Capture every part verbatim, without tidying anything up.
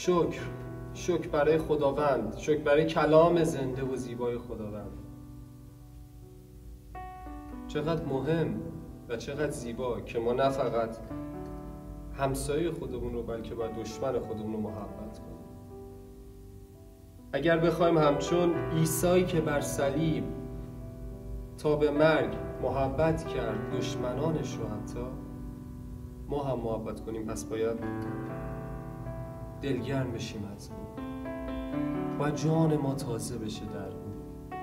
شکر شکر برای خداوند، شکر برای کلام زنده و زیبای خداوند. چقدر مهم و چقدر زیبا که ما نه فقط همسایه خودمون رو بلکه با دشمن خودمون رو محبت کنیم. اگر بخوایم همچون عیسی که بر صلیب تا به مرگ محبت کرد دشمنانش رو حتی، ما هم محبت کنیم، پس باید دلگرم بشیم از او و جان ما تازه بشه در او.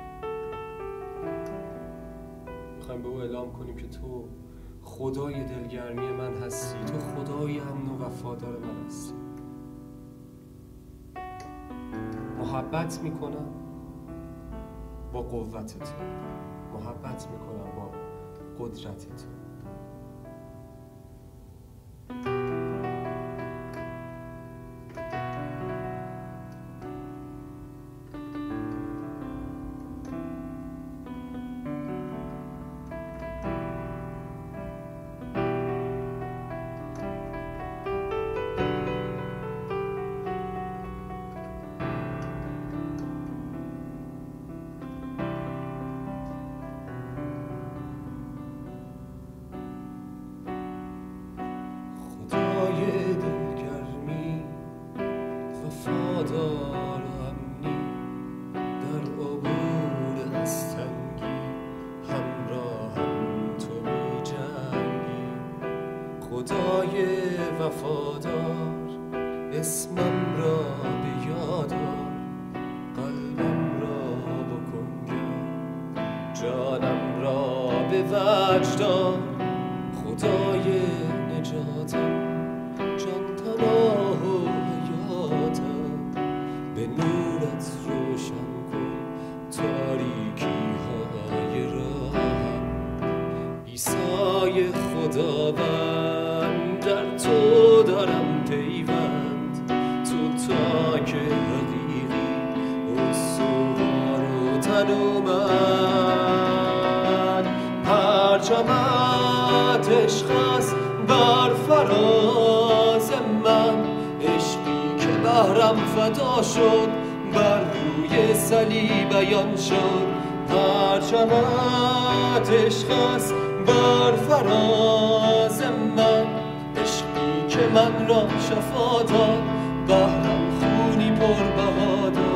میخوایم به او اعلام کنیم که تو خدای دلگرمی من هستی، تو خدای امن و وفادار من هستی. محبت میکنم با قوت تو، محبت میکنم با قدرت تو. دلگرمی وفادار و امنی در عبور از تنگی، همراهم تو می جنگی. خدای وفادار اسمم را به یاد آر، قلبم را بکن گرم، جانم را به وجد آر. خدای نجاتم، جان پناه و حیاتم، به نورت روشن کن تاریکی های راهم. عیسی خداوند در تو دارم پیوند، تو تاک حقیقی استوار و تن و من. پرچمت عشق است بر فراز من، عشقی که بهرم فدا شد بر روی صلیب بیان شد. پرچمت عشق است بر فراز من، عشقی که من را شفا داد، بهرم خونی پربها داد.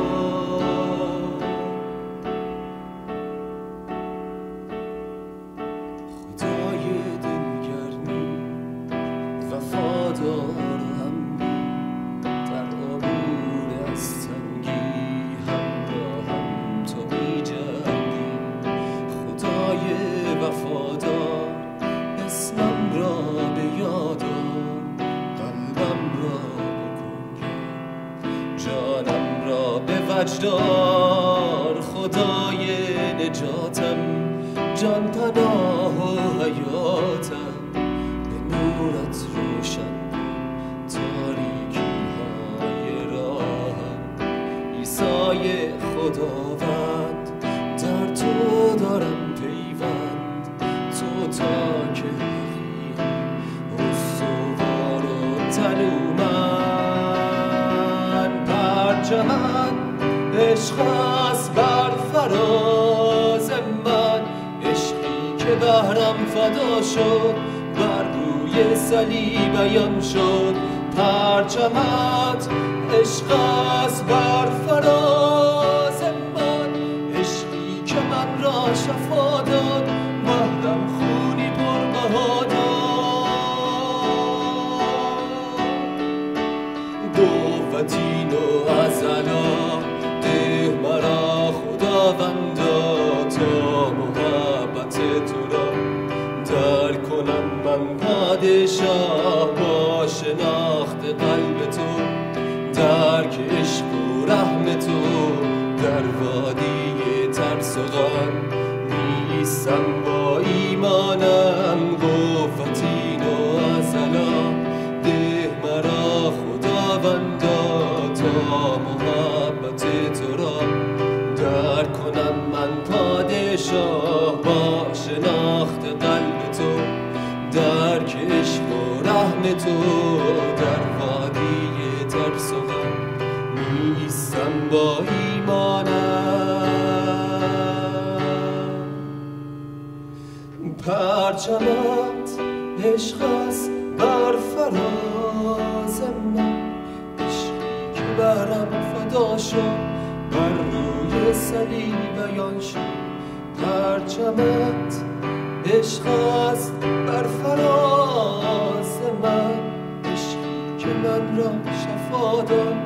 خدای دلگرمی وفادار و امنی در عبور از تنگی، همراهم تو می جنگی. خدای وفادار اسمم را به یاد آر، قلبم را بکن گرم، جانم را به وجد آر. خدای نجاتم، جان پناه و حیاتم، به نورت روشن کن تاریکی های راهم. عیسی خداوند در تو دارم پیوند، تو تاک حقیقی استوار و تن من. پرچمت عشق است بر فراز من، عشقی که بهرم فدا شد بر روی صلیب بیان شد. پرچمت عشق است بر فراز من، عشقی که من را شفا داد، بهرم خونی پربها داد. قوتین و عضلا ده مرا خداوندا، تا محبت تو را درک کنم من پادشاه. با شناخت قلب تو، درک عشق و رحم تو، در وادی ترس و غم می‌ایستم با ایمانم. قوتین و عضلا ده مرا خداوندا، تا محبت تو را درک کنم من پادشاه. با شناخت قلب تو، درک عشق و رحم تو، در وادی ترس و غم با ایمانم. پرچمت عشق است بر فراز من، عشقی که بهرم فدا شد بر روی صلیب بیان شد. پرچمت عشق است بر فراز من، عشقی که من را شفا داد